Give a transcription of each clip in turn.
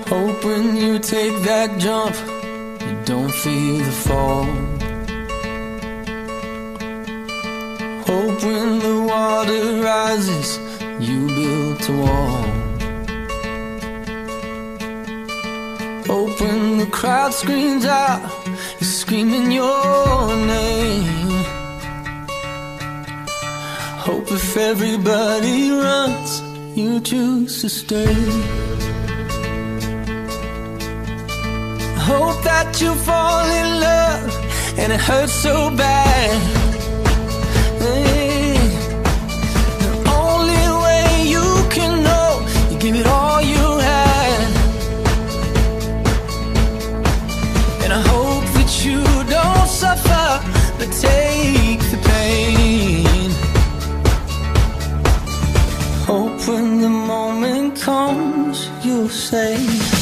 Hope when you take that jump, you don't feel the fall. Hope when the water rises, you built a wall. Hope when the crowd screams out, you're screaming your name. Hope if everybody runs, you choose to stay. Hope that you fall in love and it hurts so bad. Hey, the only way you can know, you give it all you had. And I hope that you don't suffer, but take the pain. Hope when the moment comes, you'll say,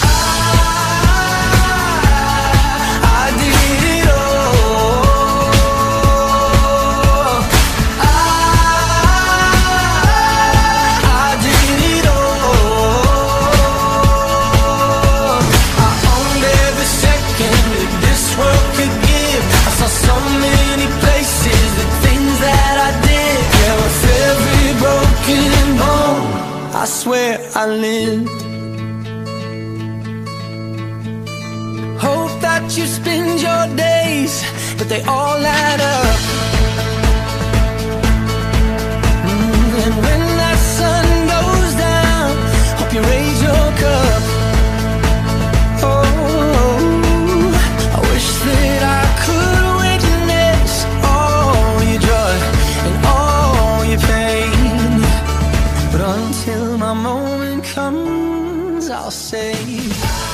I swear I lived. Hope that you spend your days, but they all add up. And when that sun goes down, hope you raise your cup. Oh, I wish that I could witness all your joy and all your pain, but until my moment comes, I'll say